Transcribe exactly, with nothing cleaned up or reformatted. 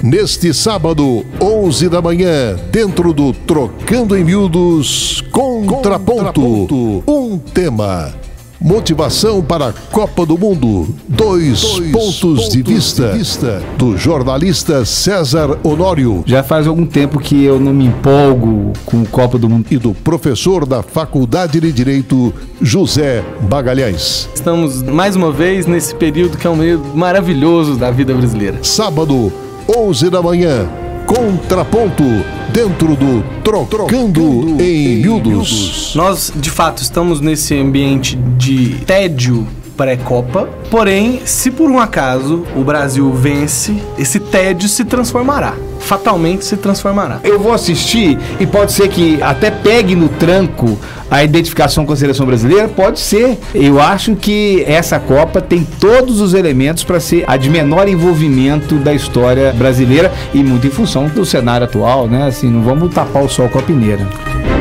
Neste sábado, onze da manhã, dentro do Trocando em Miúdos, Contraponto. Um tema: motivação para a Copa do Mundo. Dois, Dois pontos, pontos de, vista, de vista do jornalista César Honório. Já faz algum tempo que eu não me empolgo com a Copa do Mundo. E do professor da Faculdade de Direito, José Magalhães. Estamos mais uma vez nesse período que é um período maravilhoso da vida brasileira. Sábado, onze da manhã, Contraponto, dentro do Trocando, Trocando em Miúdos. Nós, de fato, estamos nesse ambiente de tédio pré-Copa, porém, se por um acaso o Brasil vence, esse tédio se transformará. Fatalmente se transformará. Eu vou assistir e pode ser que até pegue no tranco a identificação com a seleção brasileira, pode ser. Eu acho que essa Copa tem todos os elementos para ser a de menor envolvimento da história brasileira e muito em função do cenário atual, né? Assim, não vamos tapar o sol com a peneira.